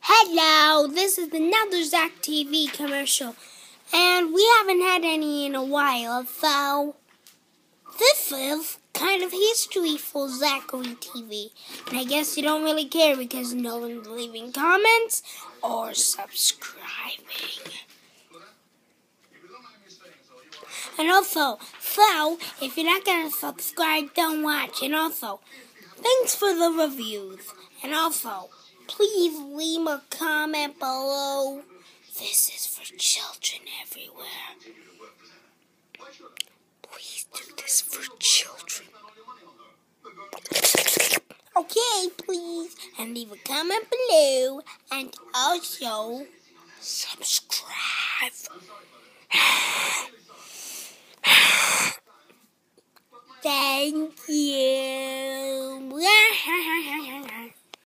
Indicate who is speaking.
Speaker 1: Hello, this is another Zach TV commercial, and we haven't had any in a while, so this is kind of history for Zachary TV. And I guess you don't really care because no one's leaving comments or subscribing. And also, if you're not going to subscribe, don't watch. And also, thanks for the reviews. And also, please leave a comment below. This is for children everywhere. Please do this for children. Okay, please. And leave a comment below. And also, subscribe. Thank you.